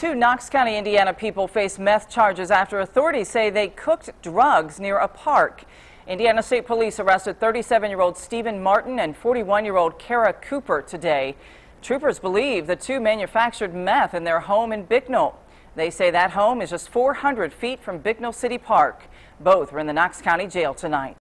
Two Knox County, Indiana people face meth charges after authorities say they cooked drugs near a park. Indiana State Police arrested 37-year-old Stephen Martin and 41-year-old Kara Cooper today. Troopers believe the two manufactured meth in their home in Bicknell. They say that home is just 400 feet from Bicknell City Park. Both are in the Knox County Jail tonight.